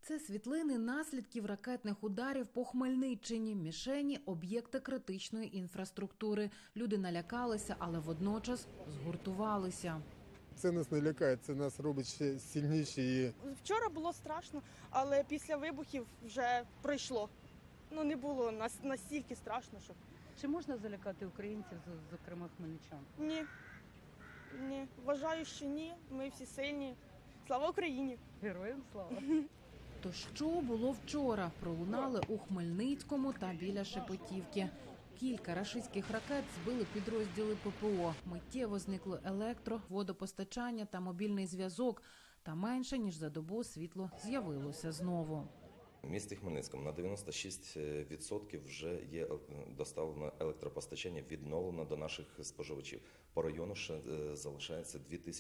Це світлини наслідків ракетних ударів по Хмельниччині. Мішені – об'єкти критичної інфраструктури. Люди налякалися, але водночас згуртувалися. Це нас не лякає, це нас робить ще сильніші. Вчора було страшно, але після вибухів вже пройшло. Не було настільки страшно, що... Чи можна залякати українців, зокрема хмельничан? Ні. Вважаю, що ні. Ми всі сильні. Слава Україні! Героям слава! То що було вчора? Пролунали у Хмельницькому та біля Шепетівки. Кілька рашистських ракет збили підрозділи ППО. Миттєво зникло електро, водопостачання та мобільний зв'язок. Та менше, ніж за добу світло з'явилося знову. В місті Хмельницькому на 96% вже є доставлено електропостачання, відновлено до наших споживачів. По району ще залишається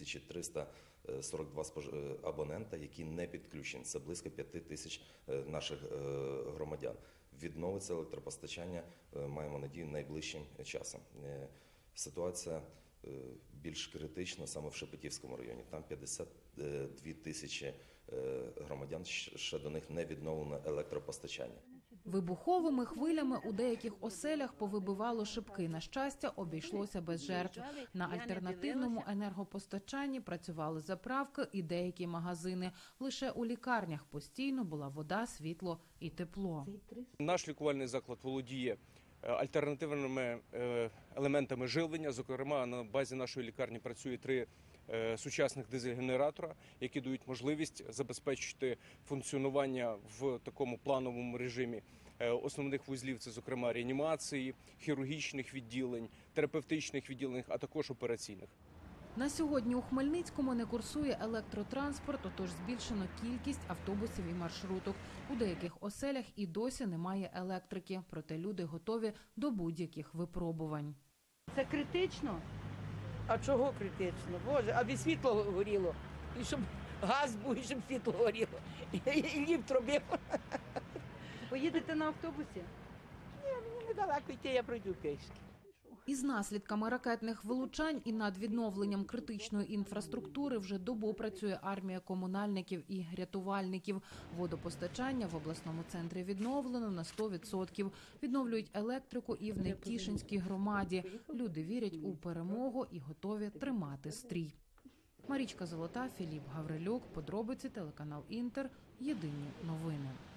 2342 абонента, які не підключені. Це близько 5000 наших громадян. Відновиться електропостачання, маємо надію, найближчим часом. Ситуація більш критична саме в Шепетівському районі. Там 52 тисячі громадян, ще до них не відновлено електропостачання. Вибуховими хвилями у деяких оселях повибивало шибки. На щастя, обійшлося без жертв. На альтернативному енергопостачанні працювали заправки і деякі магазини. Лише у лікарнях постійно була вода, світло і тепло. Наш лікувальний заклад володіє альтернативними елементами живлення. Зокрема, на базі нашої лікарні працює 3 сучасних дизель-генератора, які дають можливість забезпечити функціонування в такому плановому режимі основних вузлів, це, зокрема, реанімації, хірургічних відділень, терапевтичних відділень, а також операційних. На сьогодні у Хмельницькому не курсує електротранспорт, отож збільшено кількість автобусів і маршруток. У деяких оселях і досі немає електрики, проте люди готові до будь-яких випробувань. Це критично? А чого критично? Боже, аби світло горіло, і щоб газ був, і щоб світло горіло, і ліфт робив. Поїдете на автобусі? Ні, мені недалеко йти, я пройду пішки. Із наслідками ракетних влучань і над відновленням критичної інфраструктури вже добу працює армія комунальників і рятувальників. Водопостачання в обласному центрі відновлено на 100%. Відновлюють електрику і в Нетішинській громаді. Люди вірять у перемогу і готові тримати стрій. Марічка Золота, Філіп Гаврилюк. Подробиці, телеканал Інтер. Єдині новини.